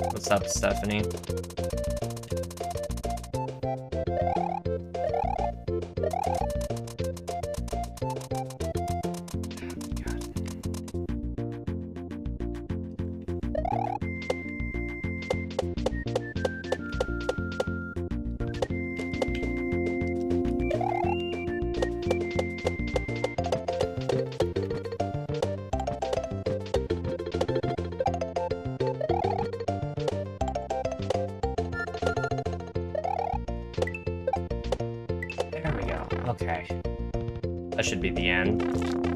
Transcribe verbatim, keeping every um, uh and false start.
What's up, Stephanie? Okay. That should be the end.